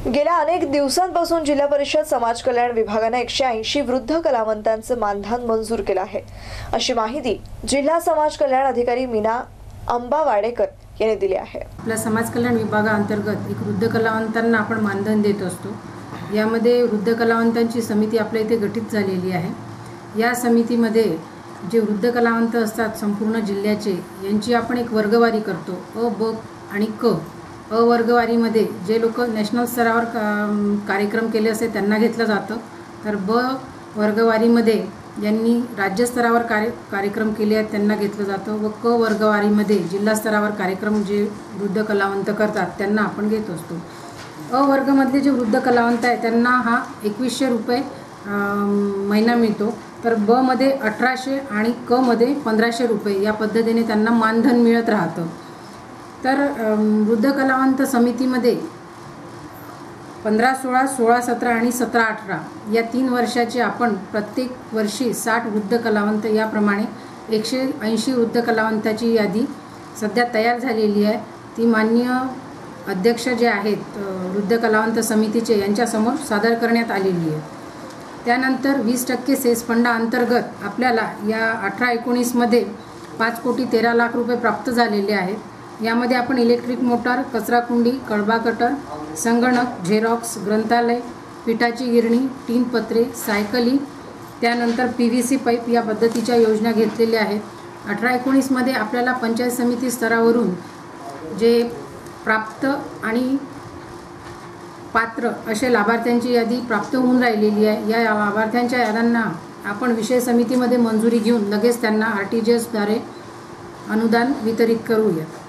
गेल्या अनेक दिवसांपासून जिल्हा परिषद समाज कल्याण विभागाने 180 वृद्ध कलावंतांचे मानधन मंजूर केले आहे, अशी माहिती जिल्हा समाज कल्याण अधिकारी मीना अंबावाडेकर यांनी दिली आहे। आपल्या समाज कल्याण विभागाअंतर्गत एक वृद्ध कलावंतांना आपण मानधन देत असतो। यामध्ये वृद्ध कलावंतांची समिती आपल्या इथे गठीत झालेली आहे। या समितीमध्ये जे वृद्ध कलावंत असतात संपूर्ण जिल्ह्याचे, यांची आपण एक वर्गवारी करतो। अ, ब आणि क। अ वर्गवारीमध्ये जे लोक नॅशनल स्तरावर कार्यक्रम केले असे त्यांना घेतलं जातं, तर ब वर्गवारीमध्ये ज्यांनी राज्य स्तरावर कार्यक्रम केले आहेत त्यांना घेतलं जातं, व क वर्गवारीमध्ये जिल्हा स्तरावर कार्यक्रम जे वृद्ध कलावंत करतात त्यांना आपण घेत असतो। अ वर्गमधले जे वृद्ध कलावंत आहेत त्यांना हा 2100 रुपये महिना मिळतो, तर ब मध्ये 1800 आणि क मध्ये 1500 रुपये या पद्धतीने त्यांना मानधन मिळत राहतं। तर वृद्ध कलावंत समितीमध्ये 15-16, 16-17 आणि 17-18 या 3 वर्षाचे आपण प्रत्येक वर्षी 60 वृद्ध कलावंत याप्रमाणे 180 वृद्ध कलावंताची यादी सध्या तयार झालेली आहे। ती माननीय अध्यक्ष जे आहेत वृद्ध कलावंत समितीचे यांच्यासमोर सादर करण्यात आलेली आहे। त्यानंतर 20% सेस फंडाअंतर्गत आपल्याला या 18-19 मध्ये 5,13 लाख रुपये प्राप्त झालेले आहेत। यामध्ये आपण इलेक्ट्रिक मोटार, कचराकुंडी, कळबा कटर, संगणक, झेरॉक्स, ग्रंथालय, पिठाची गिरणी, टीन पत्रे, सायकली, त्यानंतर PVC पाईप या पद्धतीच्या योजना घेतलेल्या आहेत। 18-19 मध्ये आपल्याला पंचायत समिती स्तरावरून जे प्राप्त आणि पात्र असे लाभार्थ्यांची यादी प्राप्त होऊन राहिलेली आहे। या लाभार्थ्यांच्या याद्यांना आपण विषय समितीमध्ये मंजुरी घेऊन लगेच त्यांना RTGS द्वारे अनुदान वितरित करूया।